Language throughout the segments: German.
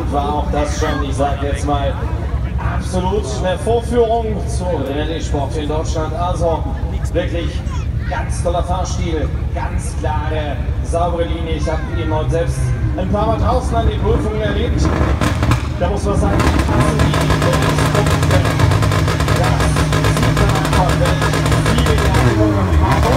Abend war auch das schon, ich sage jetzt mal, absolut eine Vorführung zu Rallye-Sport in Deutschland. Also wirklich ganz toller Fahrstil, ganz klare, saubere Linie. Ich habe ihn heute selbst ein paar Mal draußen an den Prüfungen erlebt. Da muss man sagen, die Berechtigungspunkte, das sieht man einfach, wenn viele Jahre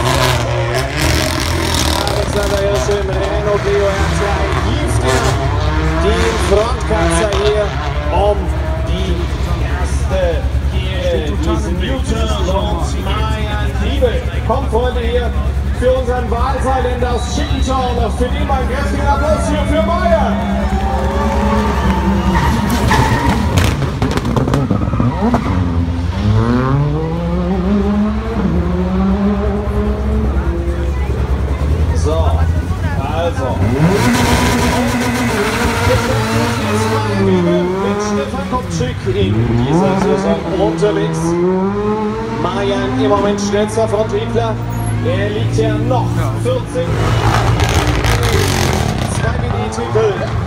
Alexander Hirsche im Renault Clio R2 hieft den Frontkratzer hier um die erste Kehre. Diesen Newton-Lord Marian Griebel kommt heute hier für unseren Wahlsaarländer aus Schickenschau. Und für den mal einen kräftigen Applaus hier für Marian. So, also. Mit Stefan Kopczyk in dieser Saison unterwegs. Marian im Moment schnellster Fronttriebler. Er liegt ja noch 14. 2 WD-Titel.